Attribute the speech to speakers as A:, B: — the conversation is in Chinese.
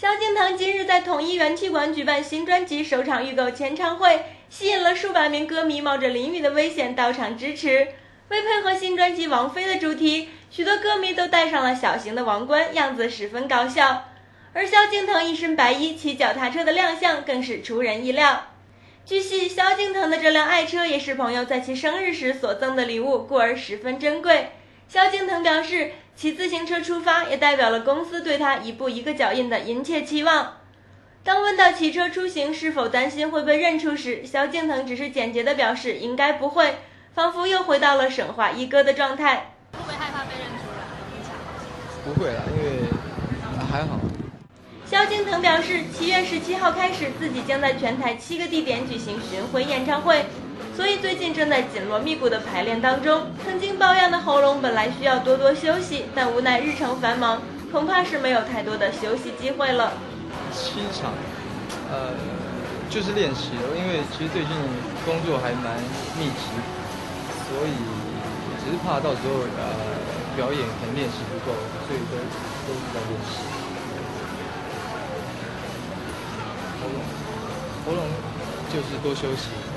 A: 萧敬腾今日在统一元气馆举办新专辑首场预购签唱会，吸引了数百名歌迷冒着淋雨的危险到场支持。为配合新专辑《王菲》的主题，许多歌迷都戴上了小型的王冠，样子十分搞笑。而萧敬腾一身白衣骑脚踏车的亮相更是出人意料。据悉，萧敬腾的这辆爱车也是朋友在其生日时所赠的礼物，故而十分珍贵。萧敬腾表示，骑自行车出发也代表了公司对他一步一个脚印的殷切期望。当问到骑车出行是否担心会被认出时，萧敬腾只是简洁地表示应该不会，仿佛又回到了神话一哥的状态。
B: 会不会害怕被认出来？
C: 不会啦，因为还好。
A: 萧敬腾表示，7月17号开始，自己将在全台7个地点举行巡回演唱会，所以最近正在紧锣密鼓的排练当中。曾经抱恙的喉咙本来需要多多休息，但无奈日程繁忙，恐怕是没有太多的休息机会了。
C: 7场，就是练习了，因为其实最近工作还蛮密集，所以只是怕到时候表演可能练习不够，所以都是在练习。喉咙就是多休息。